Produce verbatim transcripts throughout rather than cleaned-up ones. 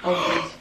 odbyć.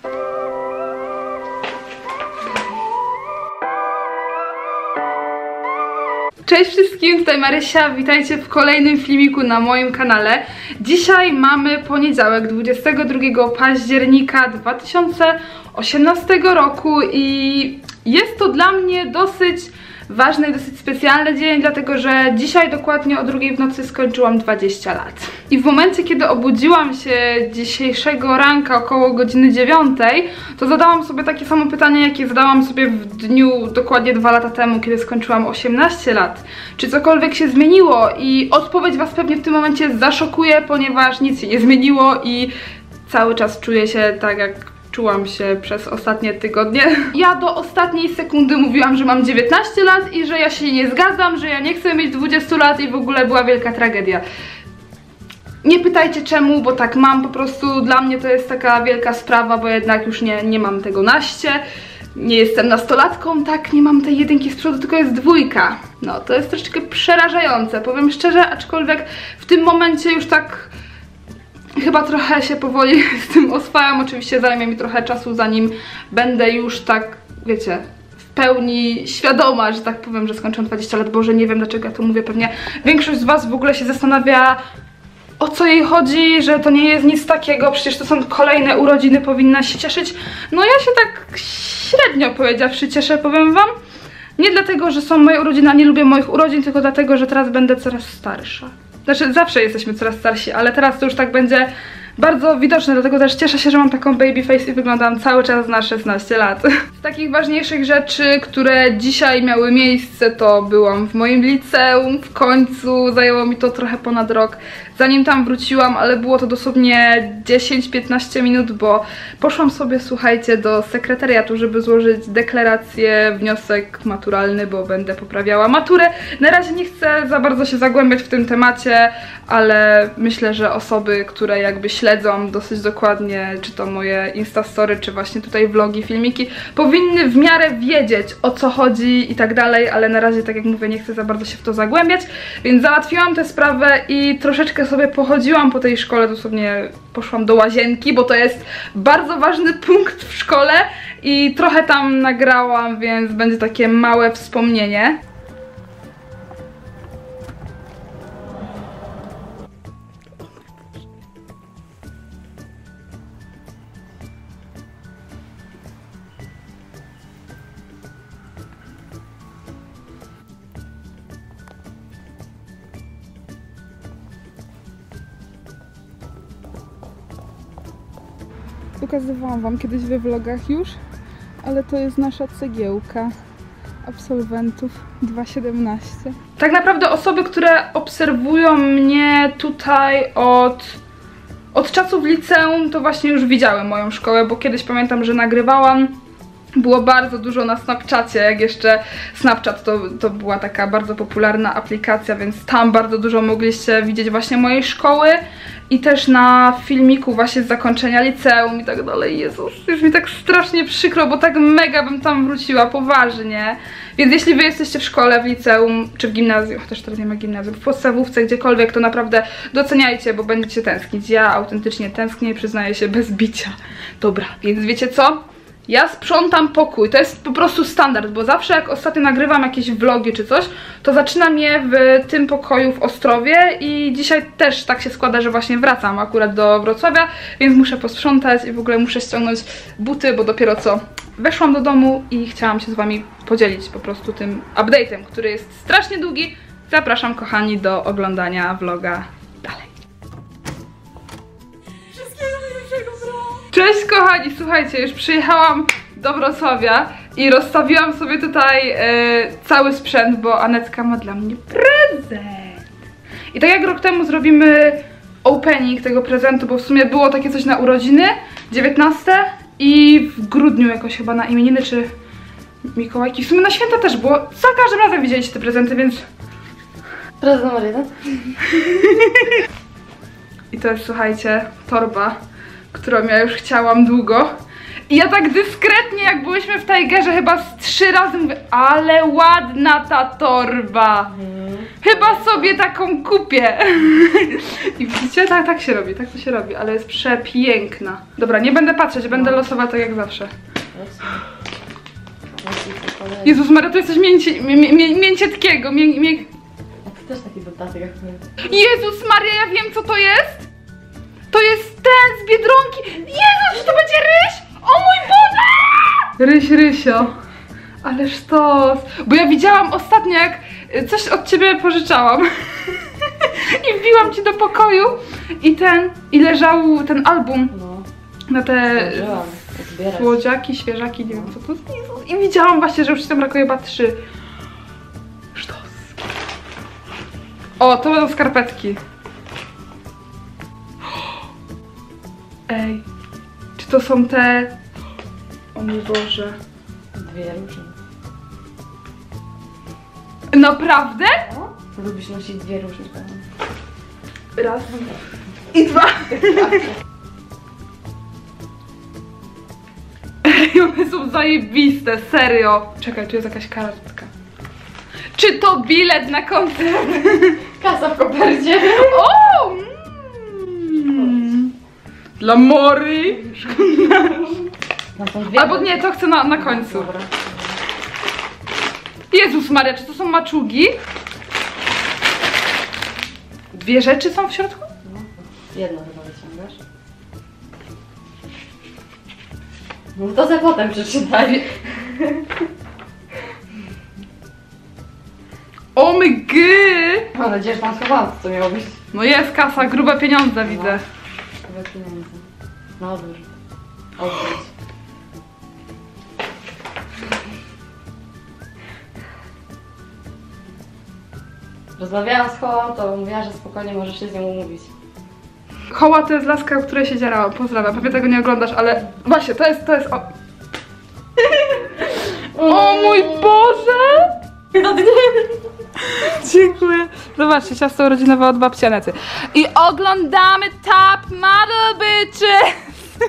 Cześć wszystkim, tutaj Marysia, witajcie w kolejnym filmiku na moim kanale. Dzisiaj mamy poniedziałek, dwudziestego drugiego października dwa tysiące osiemnastego roku i jest to dla mnie dosyć ważny i dosyć specjalny dzień, dlatego że dzisiaj dokładnie o drugiej w nocy skończyłam dwadzieścia lat. I w momencie, kiedy obudziłam się dzisiejszego ranka około godziny dziewiątej, to zadałam sobie takie samo pytanie, jakie zadałam sobie w dniu dokładnie dwa lata temu, kiedy skończyłam osiemnaście lat. Czy cokolwiek się zmieniło? I odpowiedź was pewnie w tym momencie zaszokuje, ponieważ nic się nie zmieniło i cały czas czuję się tak, jak czułam się przez ostatnie tygodnie. Ja do ostatniej sekundy mówiłam, że mam dziewiętnaście lat i że ja się nie zgadzam, że ja nie chcę mieć dwudziestu lat i w ogóle była wielka tragedia. Nie pytajcie czemu, bo tak mam, po prostu dla mnie to jest taka wielka sprawa, bo jednak już nie, nie mam tego naście. Nie jestem nastolatką, tak, nie mam tej jedynki z przodu, tylko jest dwójka. No, to jest troszeczkę przerażające, powiem szczerze, aczkolwiek w tym momencie już tak chyba trochę się powoli z tym oswajam. Oczywiście zajmie mi trochę czasu, zanim będę już tak, wiecie, w pełni świadoma, że tak powiem, że skończyłam dwadzieścia lat. Boże, nie wiem dlaczego ja to mówię, pewnie większość z was w ogóle się zastanawia, o co jej chodzi, że to nie jest nic takiego, przecież to są kolejne urodziny, powinna się cieszyć. No ja się tak średnio powiedziawszy cieszę, powiem wam. Nie dlatego, że są moje urodziny, a nie lubię moich urodzin, tylko dlatego, że teraz będę coraz starsza. Znaczy, zawsze jesteśmy coraz starsi, ale teraz to już tak będzie bardzo widoczne, dlatego też cieszę się, że mam taką baby face i wyglądam cały czas na szesnaście lat. Z takich ważniejszych rzeczy, które dzisiaj miały miejsce, to byłam w moim liceum, w końcu zajęło mi to trochę ponad rok, zanim tam wróciłam, ale było to dosłownie dziesięć piętnaście minut, bo poszłam sobie, słuchajcie, do sekretariatu, żeby złożyć deklarację, wniosek maturalny, bo będę poprawiała maturę. Na razie nie chcę za bardzo się zagłębiać w tym temacie, ale myślę, że osoby, które jakby śledzą dosyć dokładnie, czy to moje instastory, czy właśnie tutaj vlogi, filmiki, powinny w miarę wiedzieć, o co chodzi i tak dalej, ale na razie, tak jak mówię, nie chcę za bardzo się w to zagłębiać, więc załatwiłam tę sprawę i troszeczkę sobie pochodziłam po tej szkole, dosłownie poszłam do łazienki, bo to jest bardzo ważny punkt w szkole i trochę tam nagrałam, więc będzie takie małe wspomnienie. Pokazywałam wam kiedyś we vlogach już, ale to jest nasza cegiełka absolwentów dwa siedemnaście. Tak naprawdę osoby, które obserwują mnie tutaj od, od czasów liceum, to właśnie już widziały moją szkołę, bo kiedyś pamiętam, że nagrywałam. Było bardzo dużo na Snapchacie, jak jeszcze Snapchat to, to była taka bardzo popularna aplikacja, więc tam bardzo dużo mogliście widzieć właśnie mojej szkoły i też na filmiku właśnie z zakończenia liceum i tak dalej. Jezus, już mi tak strasznie przykro, bo tak mega bym tam wróciła, poważnie. Więc jeśli wy jesteście w szkole, w liceum, czy w gimnazjum, chociaż teraz nie ma gimnazjum, w podstawówce, gdziekolwiek, to naprawdę doceniajcie, bo będziecie tęsknić. Ja autentycznie tęsknię, przyznaję się bez bicia. Dobra, więc wiecie co? Ja sprzątam pokój, to jest po prostu standard, bo zawsze jak ostatnio nagrywam jakieś vlogi czy coś, to zaczynam je w tym pokoju w Ostrowie i dzisiaj też tak się składa, że właśnie wracam akurat do Wrocławia, więc muszę posprzątać i w ogóle muszę ściągnąć buty, bo dopiero co weszłam do domu i chciałam się z wami podzielić po prostu tym update'em, który jest strasznie długi. Zapraszam, kochani, do oglądania vloga dalej. Cześć kochani, słuchajcie, już przyjechałam do Wrocławia i rozstawiłam sobie tutaj e, cały sprzęt, bo Anetka ma dla mnie prezent. I tak jak rok temu zrobimy opening tego prezentu, bo w sumie było takie coś na urodziny, dziewiętnaste i w grudniu jakoś chyba na imieniny czy Mikołajki, w sumie na święta też było. Za każdym razem widzieliście te prezenty, więc... Prezent numer jeden. I to jest, słuchajcie, torba, którą ja już chciałam długo. I ja tak dyskretnie, jak byliśmy w Tigerze, chyba z trzy razy mówię, ale ładna ta torba. Mhm. Chyba sobie taką kupię. I widzicie? Tak, tak się robi, tak to się robi, ale jest przepiękna. Dobra, nie będę patrzeć, będę losowała tak jak zawsze. Jezus Maria, to jest coś mięci, mię, mię, mięciutkiego. Mię, mię... A ty też taki dodatek jak my. Jezus Maria, ja wiem co to jest. To jest ten z Biedronki. Jezus, czy to będzie ryś? O mój Boże! Ryś, Rysio. Ale sztos. Bo ja widziałam ostatnio, jak coś od ciebie pożyczałam. I wbiłam ci do pokoju i ten, i leżał ten album. No. Na te słodziaki, świeżaki, nie wiem co to jest. Jezus. I widziałam właśnie, że już ci tam brakuje chyba trzy. Sztos. O, to będą skarpetki. Ej, czy to są te... O mój Boże. Dwie różne. Naprawdę? No? Lubisz nosić dwie różne. Raz i dwa. Ej, one są zajebiste, serio. Czekaj, tu jest jakaś kartka. Czy to bilet na koncert? Kasa w kopercie. O! Mm. Dla Mori. Albo nie, to chcę na, na końcu. Dobra. Jezus Maria, czy to są maczugi? Dwie rzeczy są w środku? No, jedno chyba wyciągasz. No to za potem przeczytaj. O my gy! Mam nadzieję, że tam schowałam, co miało być. No jest kasa, grube pieniądze widzę. Grube pieniądze. No odwróć. Odwróć. Rozmawiałam z Hołą, to mówiła, że spokojnie możesz się z nią umówić. Hoła to jest laska, o której się dzierałam. Pozdrawiam, pewnie tego nie oglądasz, ale właśnie, to jest, to jest... O, o mój Boże! Dziękuję. Zobaczcie, ciasto urodzinowe od babci Anety. I oglądamy Top Model Bitches!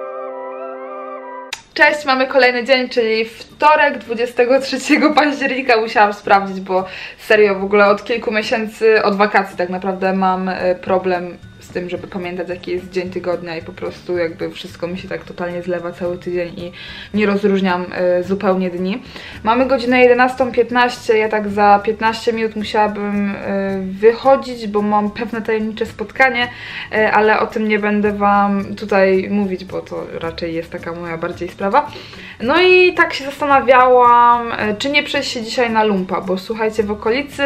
Cześć, mamy kolejny dzień, czyli wtorek, dwudziestego trzeciego października. Musiałam sprawdzić, bo serio w ogóle od kilku miesięcy, od wakacji tak naprawdę mam problem z tym, żeby pamiętać, jaki jest dzień tygodnia i po prostu jakby wszystko mi się tak totalnie zlewa cały tydzień i nie rozróżniam y, zupełnie dni. Mamy godzinę jedenastą piętnaście, ja tak za piętnaście minut musiałabym y, wychodzić, bo mam pewne tajemnicze spotkanie, y, ale o tym nie będę wam tutaj mówić, bo to raczej jest taka moja bardziej sprawa. No i tak się zastanawiałam, y, czy nie przejść się dzisiaj na lumpa, bo słuchajcie, w okolicy,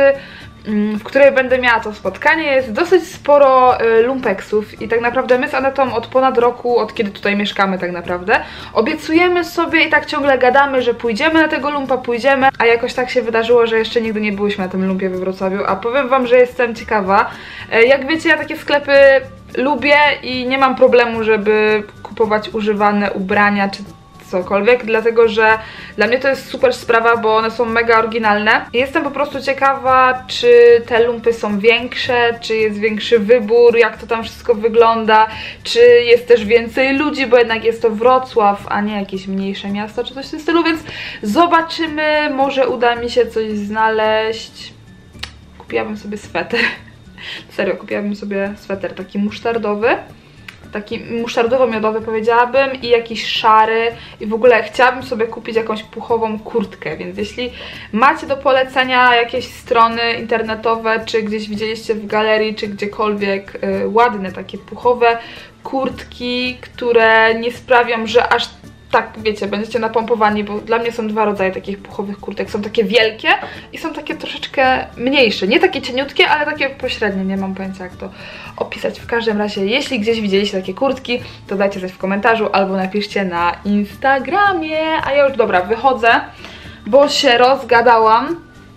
w której będę miała to spotkanie, jest dosyć sporo y, lumpeksów i tak naprawdę my z Anetą od ponad roku, od kiedy tutaj mieszkamy tak naprawdę, obiecujemy sobie i tak ciągle gadamy, że pójdziemy na tego lumpa, pójdziemy, a jakoś tak się wydarzyło, że jeszcze nigdy nie byłyśmy na tym lumpie we Wrocławiu, a powiem wam, że jestem ciekawa. Y, jak wiecie, ja takie sklepy lubię i nie mam problemu, żeby kupować używane ubrania czy cokolwiek, dlatego że dla mnie to jest super sprawa, bo one są mega oryginalne. I jestem po prostu ciekawa, czy te lumpy są większe, czy jest większy wybór, jak to tam wszystko wygląda, czy jest też więcej ludzi, bo jednak jest to Wrocław, a nie jakieś mniejsze miasto, czy coś w tym stylu, więc zobaczymy, może uda mi się coś znaleźć. Kupiłabym sobie sweter. Serio, kupiłabym sobie sweter taki musztardowy. Taki musztardowo-miodowy powiedziałabym i jakiś szary i w ogóle chciałabym sobie kupić jakąś puchową kurtkę, więc jeśli macie do polecenia jakieś strony internetowe, czy gdzieś widzieliście w galerii, czy gdziekolwiek yy, ładne takie puchowe kurtki, które nie sprawią, że aż tak, wiecie, będziecie napompowani, bo dla mnie są dwa rodzaje takich puchowych kurtek. Są takie wielkie i są takie troszeczkę mniejsze. Nie takie cieniutkie, ale takie pośrednie. Nie mam pojęcia, jak to opisać. W każdym razie, jeśli gdzieś widzieliście takie kurtki, to dajcie coś w komentarzu albo napiszcie na Instagramie. A ja już, dobra, wychodzę, bo się rozgadałam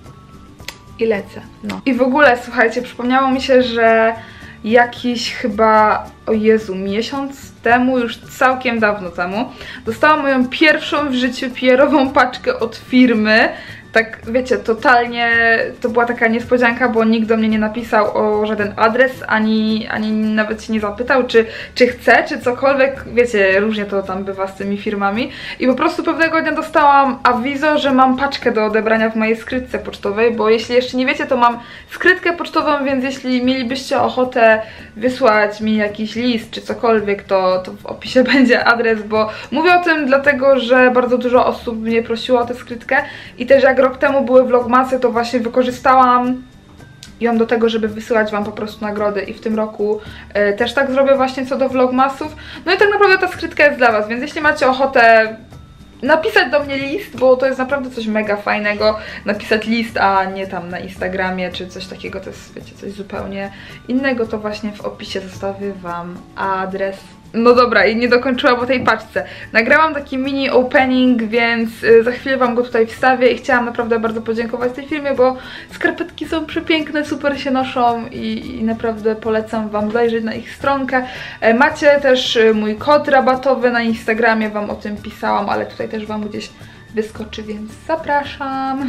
i lecę. No. I w ogóle, słuchajcie, przypomniało mi się, że jakiś chyba, o Jezu, miesiąc temu, już całkiem dawno temu, dostałam moją pierwszą w życiu P R ową paczkę od firmy. tak wiecie, totalnie to była taka niespodzianka, bo nikt do mnie nie napisał o żaden adres, ani, ani nawet się nie zapytał, czy, czy chce, czy cokolwiek, wiecie, różnie to tam bywa z tymi firmami i po prostu pewnego dnia dostałam awizo, że mam paczkę do odebrania w mojej skrytce pocztowej, bo jeśli jeszcze nie wiecie, to mam skrytkę pocztową, więc jeśli mielibyście ochotę wysłać mi jakiś list, czy cokolwiek, to, to w opisie będzie adres, bo mówię o tym dlatego, że bardzo dużo osób mnie prosiło o tę skrytkę i też jak rok temu były vlogmasy, to właśnie wykorzystałam ją do tego, żeby wysyłać wam po prostu nagrody i w tym roku y, też tak zrobię właśnie co do vlogmasów. No i tak naprawdę ta skrytka jest dla was, więc jeśli macie ochotę napisać do mnie list, bo to jest naprawdę coś mega fajnego, napisać list, a nie tam na Instagramie czy coś takiego, to jest, wiecie, coś zupełnie innego, to właśnie w opisie zostawię wam adres. No dobra, i nie dokończyłam o tej paczce. Nagrałam taki mini opening, więc y, za chwilę wam go tutaj wstawię i chciałam naprawdę bardzo podziękować tej firmie, bo skarpetki są przepiękne, super się noszą i, i naprawdę polecam wam zajrzeć na ich stronkę. E, macie też y, mój kod rabatowy na Instagramie, wam o tym pisałam, ale tutaj też wam gdzieś wyskoczy, więc zapraszam.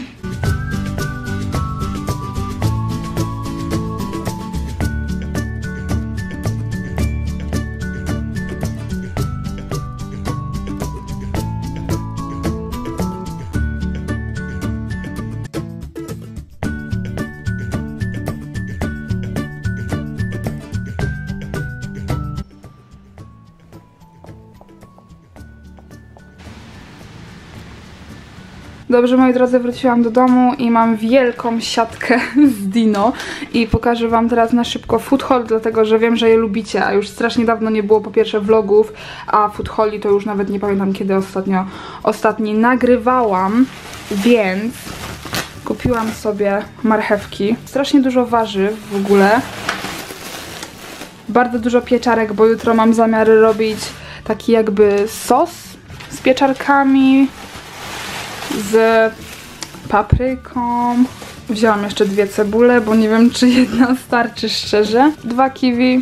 Dobrze, moi drodzy, wróciłam do domu i mam wielką siatkę z Dino i pokażę wam teraz na szybko food haul, dlatego że wiem, że je lubicie, a już strasznie dawno nie było po pierwsze vlogów, a food hauli to już nawet nie pamiętam kiedy ostatnio ostatni nagrywałam, więc kupiłam sobie marchewki, strasznie dużo warzyw w ogóle, bardzo dużo pieczarek, bo jutro mam zamiar robić taki jakby sos z pieczarkami, z papryką. Wzięłam jeszcze dwie cebule, bo nie wiem, czy jedna starczy szczerze. Dwa kiwi.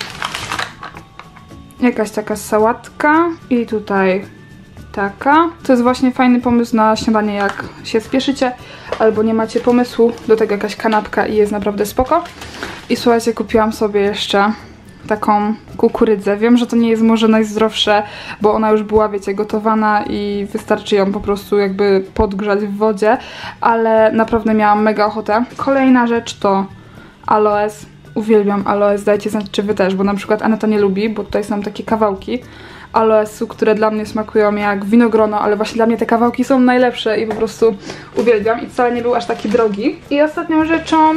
Jakaś taka sałatka. I tutaj taka. To jest właśnie fajny pomysł na śniadanie, jak się spieszycie albo nie macie pomysłu. Do tego jakaś kanapka i jest naprawdę spoko. I słuchajcie, kupiłam sobie jeszcze taką kukurydzę. Wiem, że to nie jest może najzdrowsze, bo ona już była, wiecie, gotowana i wystarczy ją po prostu jakby podgrzać w wodzie, ale naprawdę miałam mega ochotę. Kolejna rzecz to aloes. Uwielbiam aloes, dajcie znać, czy wy też, bo na przykład Aneta nie lubi, bo tutaj są takie kawałki aloesu, które dla mnie smakują jak winogrono, ale właśnie dla mnie te kawałki są najlepsze i po prostu uwielbiam i wcale nie był aż taki drogi. I ostatnią rzeczą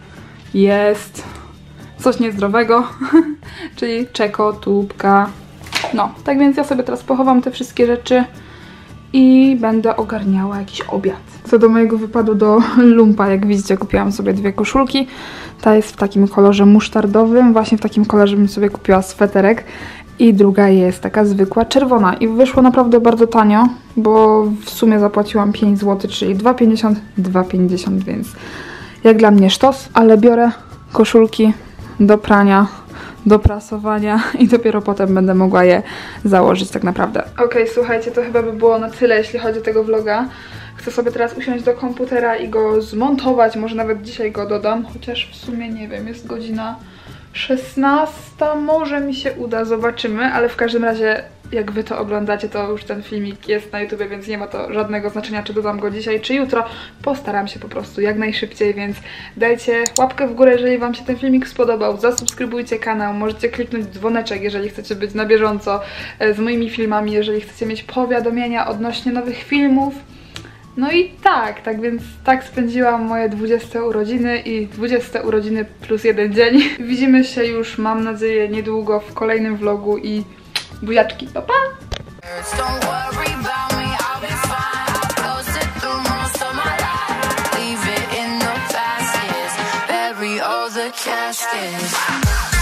jest coś niezdrowego, czyli czekotubka. No, tak więc ja sobie teraz pochowam te wszystkie rzeczy i będę ogarniała jakiś obiad. Co do mojego wypadu do lumpa, jak widzicie, kupiłam sobie dwie koszulki. Ta jest w takim kolorze musztardowym, właśnie w takim kolorze bym sobie kupiła sweterek. I druga jest taka zwykła, czerwona. I wyszło naprawdę bardzo tanio, bo w sumie zapłaciłam pięć złotych, czyli dwa pięćdziesiąt, dwa pięćdziesiąt, więc jak dla mnie sztos, ale biorę koszulki do prania, do prasowania i dopiero potem będę mogła je założyć tak naprawdę. Okej, okay, słuchajcie, to chyba by było na tyle, jeśli chodzi o tego vloga. Chcę sobie teraz usiąść do komputera i go zmontować, może nawet dzisiaj go dodam, chociaż w sumie nie wiem, jest godzina szesnasta, może mi się uda, zobaczymy, ale w każdym razie jak wy to oglądacie, to już ten filmik jest na YouTubie, więc nie ma to żadnego znaczenia, czy dodam go dzisiaj, czy jutro. Postaram się po prostu jak najszybciej, więc dajcie łapkę w górę, jeżeli wam się ten filmik spodobał, zasubskrybujcie kanał, możecie kliknąć dzwoneczek, jeżeli chcecie być na bieżąco z moimi filmami, jeżeli chcecie mieć powiadomienia odnośnie nowych filmów. No i tak, tak więc tak spędziłam moje dwudzieste urodziny i dwudzieste urodziny plus jeden dzień. Widzimy się już, mam nadzieję, niedługo w kolejnym vlogu i buziaczki, pa pa! Caskets.